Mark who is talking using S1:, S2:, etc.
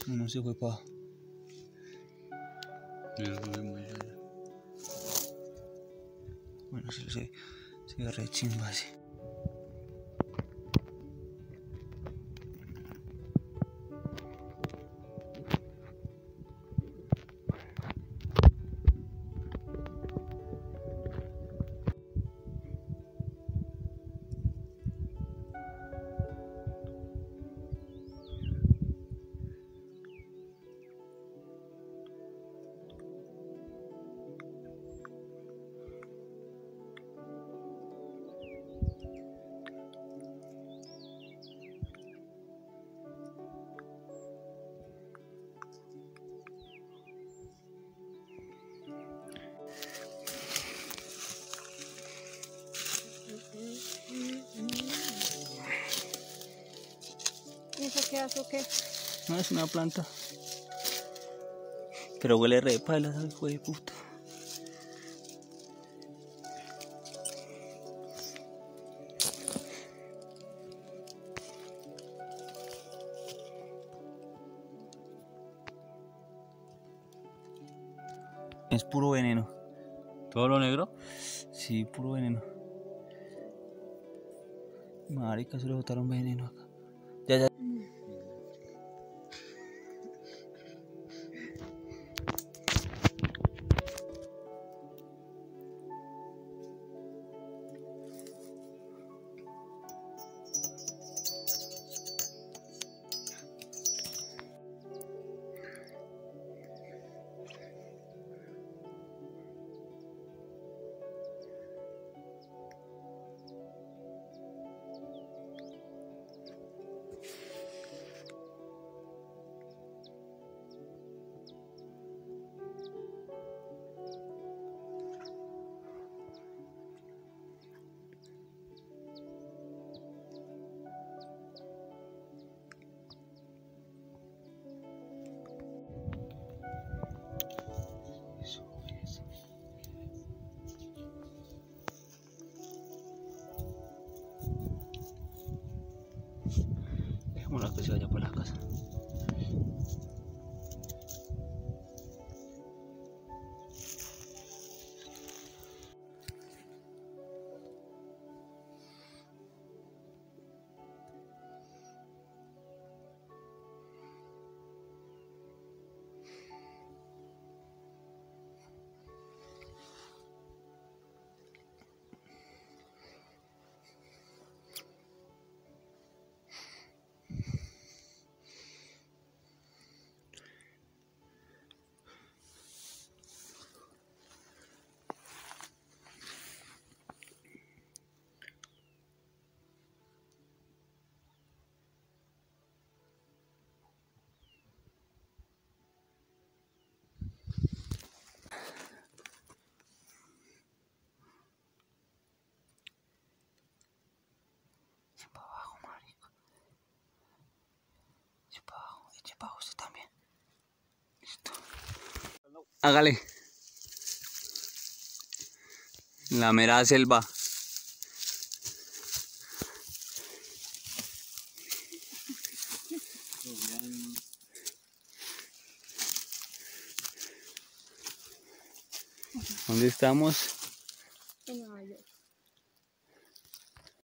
S1: No se fue para. Bueno, se ve re chimba así.
S2: ¿Eso qué hace o qué?
S1: No, es una planta. Pero huele re pala, ¿sabes? Hijo de puta. Es puro veneno.
S3: ¿Todo lo negro?
S1: Sí, puro veneno. Marica, se le botaron veneno acá. Ya, ya. Dejémosla que se vaya para la casa. Eche para abajo, marico. Eche para abajo usted también. Listo. Hágale. La mera selva. ¿Dónde estamos?